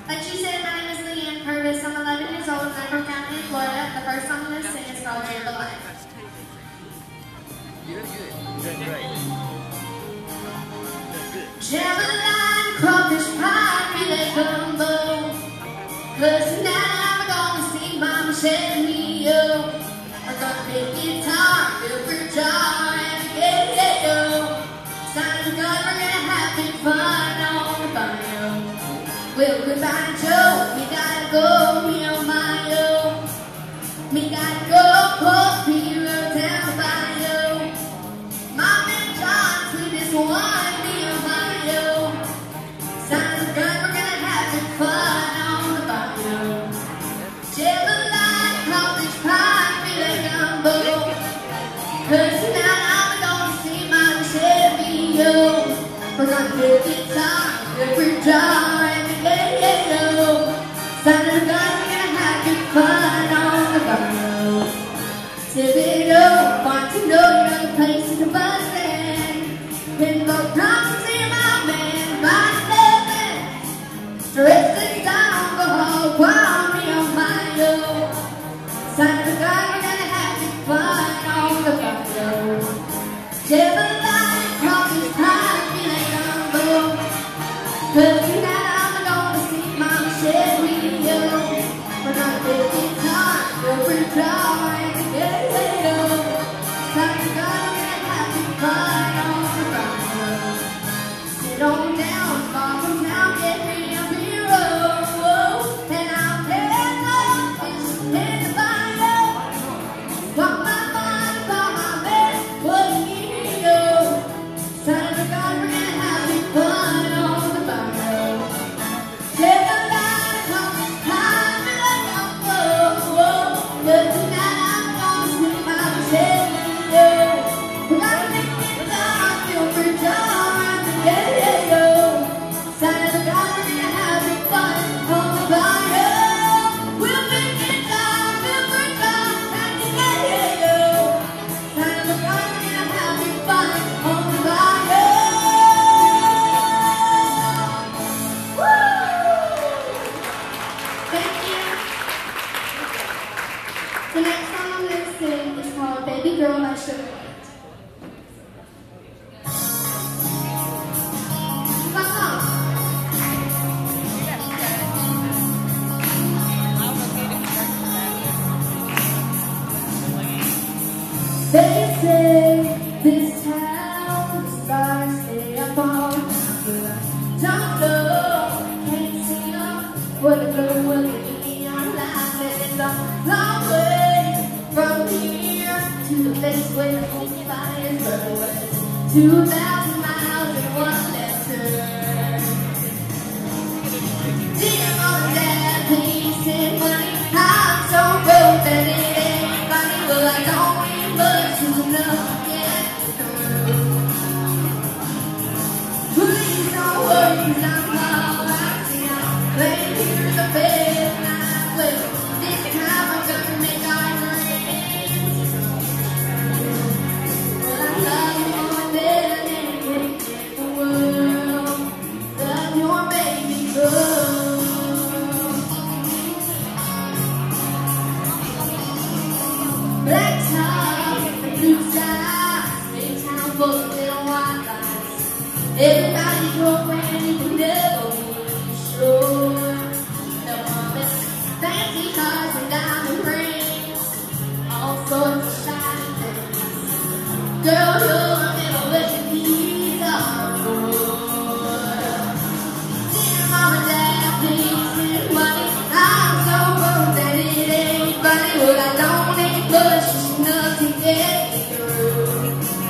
Like she said, my name is LeeAnn Purvis. I'm 11 years old and I'm from County, Florida. The first song I'm going to sing is called Jambalaya. You're good. You're great. Jambalaya, crawfish pie, filet gumbo. 'Cause tonight we're gonna see Mama Shelly-O. We're gonna play guitar, fill for jar, and get-go. Sign of God, we're gonna have big fun on the barrio. Well, goodbye, Joe. We gotta go, me oh my oh. Me gotta go, Post Hero down by yo. Mom and John, sweetest one, me oh my oh. Sign of God, we're gonna have big fun on the barrio. Jambalaya, crawfish pie, filet gumbo. 'Cause tonight I'm gonna see Mama Shelly-O. We're gonna play guitar, every jar, and get-go. Sign of God, we're gonna have good fun on the barrio. Tip-it-o, want to know your other places to bust in. When the come to see my man, my living. Dress this down, go hog wild, me on my own. Sign of God, we're gonna have good fun on the barrio. Jambalaya, crawfish pie, filet gumbo. 'Cause tonight I'm gonna see Mama Shelly-O. We're gonna play guitar, every jar, and get-go. Sign of God, we're gonna have good fun on the barrio. Sit on down, far from town, get me a hero. And I'll play love, fish in the barrio. Walk my mind, call my bed, what a hero. Sign of God, we're gonna have big fun on the barrio. Jambalaya, crawfish pie, filet gumbo. 'Cause tonight I'm gonna see Mama Shelly-O. We're gonna make it down, feel for jar, and get-go. Sign of God, we're gonna have big fun on the barrio. We'll make it down, feel for jar, and get-go. Sign of God, we're gonna have big fun on the barrio. Woo! Thank you. The next song I'm going to sing is called Baby Girl by Sugar. Come on. They say this town is far to stay up on. Don't know, can't see them. What a girl will be on life. And it's a long way from here to the place where the whole fire is burning. 2,000 miles in one left turn. Dear mom and dad, please send money. I'm so broke that it ain't funny. Well, I don't need much is enough to get through. Please don't worry, 'cause I'm all right. See, I'm laying here in the bed and I'm well. This time I'm gonna make our dreams. Well, I love you more than anything in the world. Love your baby girl. Black top, blue skies, big town full of little white lights. Everybody's your friend, you can never be sure. No promise, fancy cars and diamond rings, all sorts of shiny things. Girl, you'll remember what your keys are for. Dear mom and dad, please send money. I'm so broke that it ain't funny. Well, I don't need much, just enough to get me through.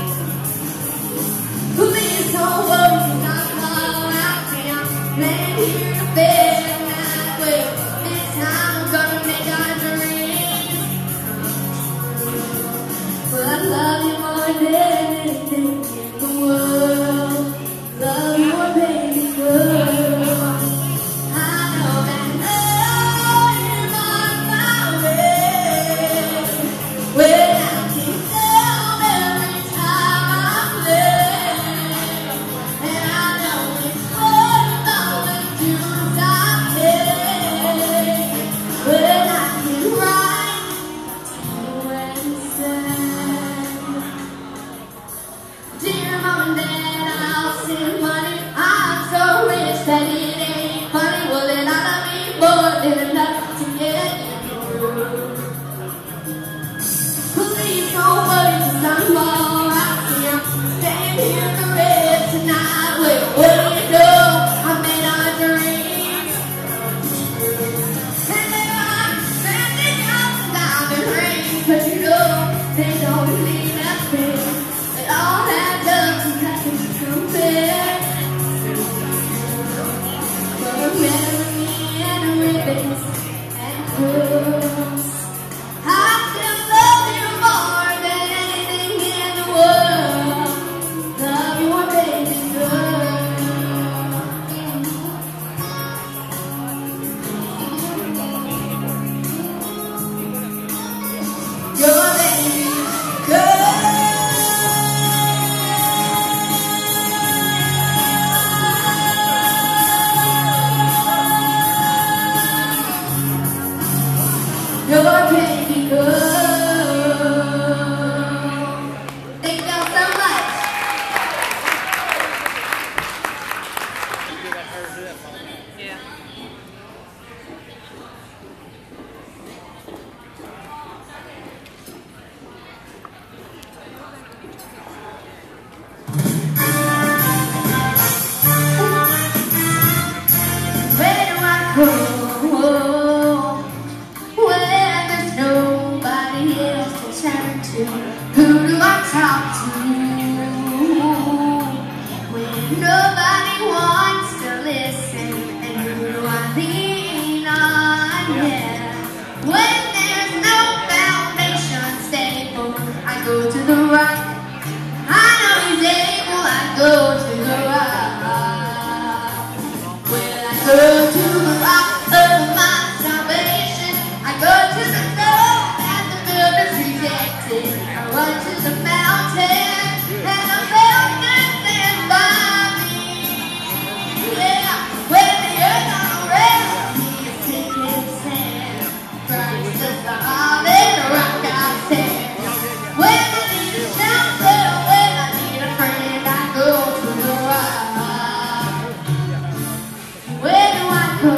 Please don't worry, 'cause I'm all out town. Laying here in the bed and I'm well. This time I'm gonna make our dreams come true. Well, I love you more than anything in the world. Love your baby girl. I know that love is on my way. Well, I can tell every time I play. And I know it's fun, but when you die. than enough to get you through. Please don't worry, 'cause I'm alright. I'm staying here for rest tonight. Well, what do you know? I made a dream. And then I'm standing outside the rain, 'cause you know they don't mean nothing. It all adds up to nothing compared. But a memory and ribbons and curls. I still love you more than anything in the world. Love your baby girl. Your baby girl. Your baby girl. Thank y'all so much. Yeah. Where do I go? Where there's nobody else to turn to. Who do I talk to? When nobody wants to listen. And who do I lean on? Yeah. When there's no foundation stable, I go to the rock. I know he's able, I go to the rock. Well, I go to the rock of my salvation. I go to the stone that the builders rejected. I run to the mountain and the mountain stands by me. Yeah, when the earth around me is sinking sand, Christ is the solid rock I stand. When I need a shelter, when I need a friend, I go to the rock. Where do I go?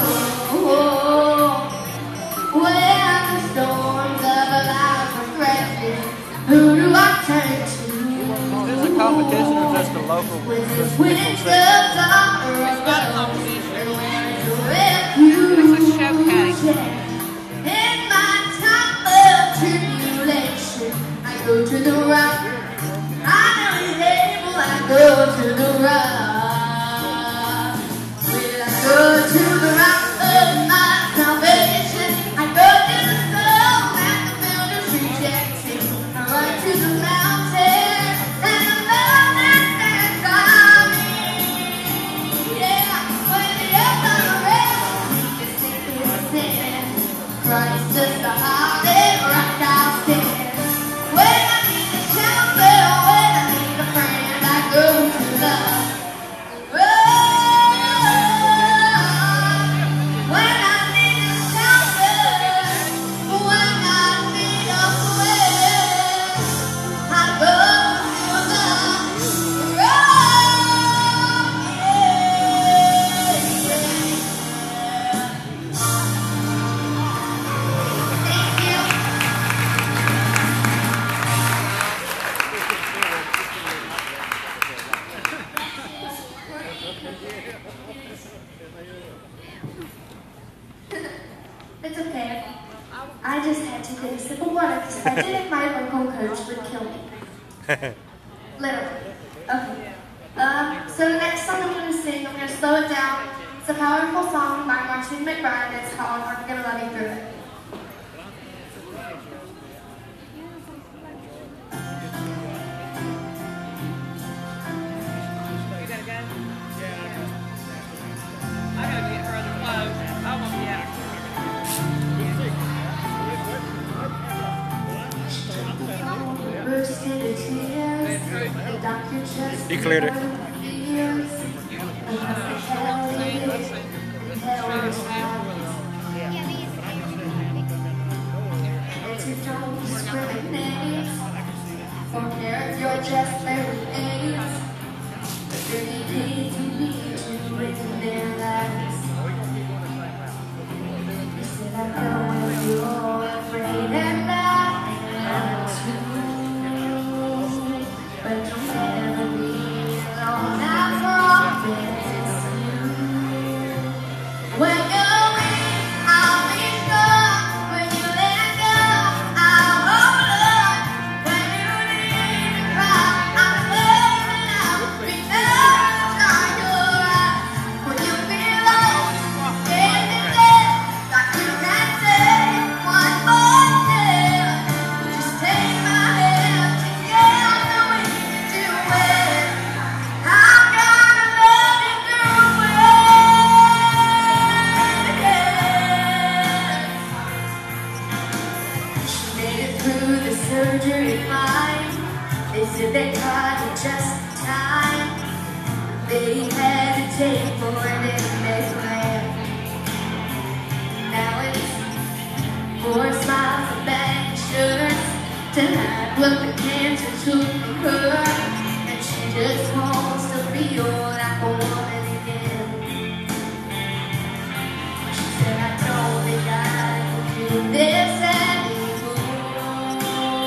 Where the storms of life are threatening, who do I turn to? Is this a competition or just a local? When the wind comes on the road, and where's your refuge? In my time of tribulation, I go to the rock. I know he's able, I go to the rock. Well, I go to the rock of my salvation. I go to the stone that the builders rejected. I run to the mountain and the mountain stands by me. Yeah, when the earth around me is sinking sand, Christ is the solid rock I stand. When I need a shelter, when I need a friend, I go to the when I need a shelter, when I need a friend, I go to the rock. Thank you. It's okay. I just had to get a sip of water because if I didn't, my vocal coach would kill me. Literally. Okay. So the next song I'm going to sing, I'm going to slow it down. It's a powerful song by Martin McBride. It's called I'm Gonna Love You Through It. You gotta go? I gotta get her other clothes. I won't be out. Burst into tears. The doctor just You cleared it. Don't discriminate. Forget your just very aims. Really need to be to in their lives. Did they cut it just in time? They had to take more than they planned. Now it's 4 smiles and bag shirts. Tonight, what the cancer took from her, and she just wants to feel like a woman again. She said, I don't think I can do this anymore.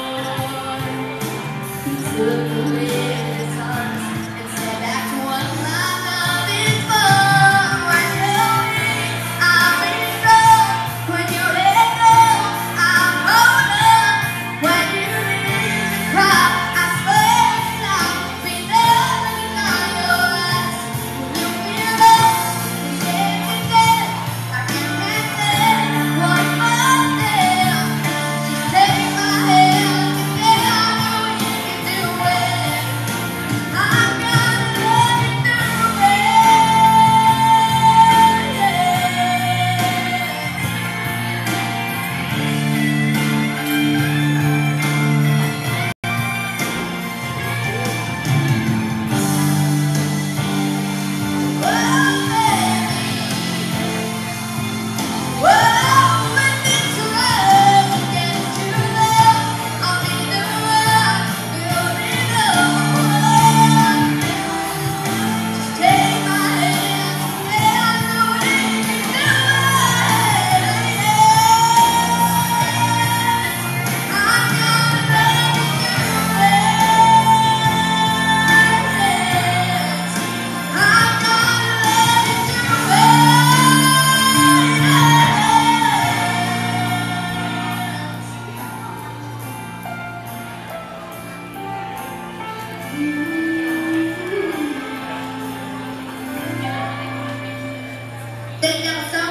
He took away his arms and said, that's what my love is for. When you're weak, I'll be strong. When you're let go, I'll hold up. When you need to cry, I swear I'll be there looking on your eyes. When you feel low, you can't forget. I can't say one more thing. Just take my hand and say I know you can do it. I'm gonna let you through it. They never saw